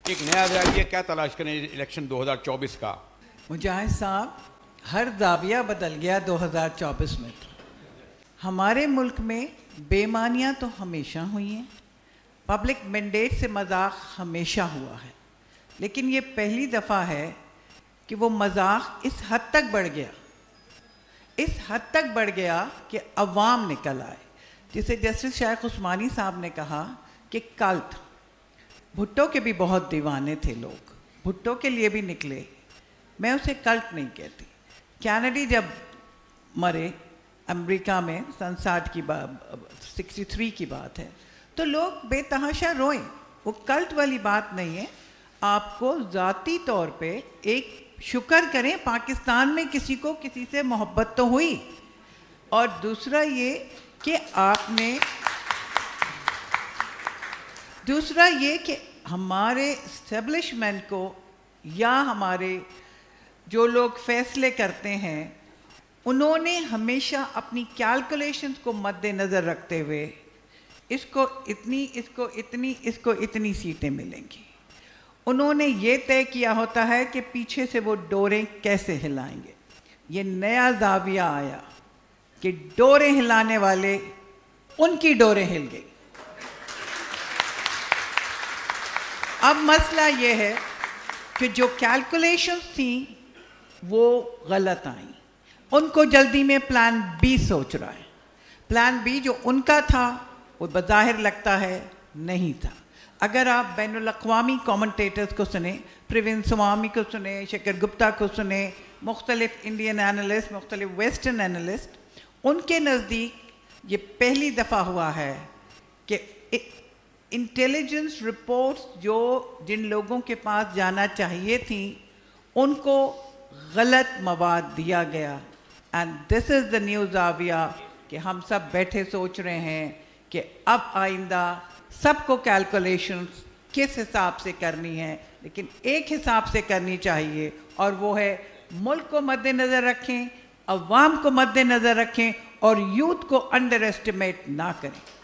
एक नया जाविया क्या तलाश करें इलेक्शन 2024 का? मुजाहिद साहब, हर जाविया बदल गया 2024 में। तो हमारे मुल्क में बेईमानियां तो हमेशा हुई हैं, पब्लिक मैंडेट से मजाक हमेशा हुआ है, लेकिन ये पहली दफ़ा है कि वो मजाक इस हद तक बढ़ गया, इस हद तक बढ़ गया कि अवाम निकल आए। जिसे जस्टिस शेख उस्मानी साहब ने कहा कि कल्ट, भुट्टो के भी बहुत दीवाने थे लोग, भुट्टो के लिए भी निकले, मैं उसे कल्ट नहीं कहती। कैनेडी जब मरे अमेरिका में सन 60 की बात, 63 की बात है, तो लोग बेतहाशा रोए। वो कल्ट वाली बात नहीं है। आपको ज़ाती तौर पे एक शुक्र करें, पाकिस्तान में किसी को किसी से मोहब्बत तो हुई, और दूसरा ये कि दूसरा ये कि हमारे इस्टेब्लिशमेंट को या हमारे जो लोग फैसले करते हैं, उन्होंने हमेशा अपनी कैलकुलेशंस को मद्देनज़र रखते हुए इसको इतनी, इसको इतनी, इसको इतनी सीटें मिलेंगी। उन्होंने ये तय किया होता है कि पीछे से वो डोरें कैसे हिलाएंगे। ये नया ज़ाविया आया कि डोरें हिलाने वाले, उनकी डोरें हिल गई। अब मसला ये है कि जो कैलकुलेशंस थी वो गलत आई, उनको जल्दी में प्लान बी सोच रहा है। प्लान बी जो उनका था वो बज़ाहिर लगता है नहीं था। अगर आप बैनुल-अक़वामी कमेंटेटर्स को सुने, प्रवीण स्वामी को सुने, शेखर गुप्ता को सुने, मुख्तलिफ इंडियन एनालिस्ट, मुख्तलिफ वेस्टर्न एनालिस्ट, उनके नज़दीक ये पहली दफ़ा हुआ है कि इंटेलिजेंस रिपोर्ट्स जो जिन लोगों के पास जाना चाहिए थी, उनको गलत मवाद दिया गया। And this is the new ज़ाविया कि हम सब बैठे सोच रहे हैं कि अब आइंदा सबको कैलकुलेशंस किस हिसाब से करनी है, लेकिन एक हिसाब से करनी चाहिए, और वो है मुल्क को मद्देनज़र रखें, अवाम को मद्देनज़र रखें और यूथ को अंडर एस्टिमेट ना करें।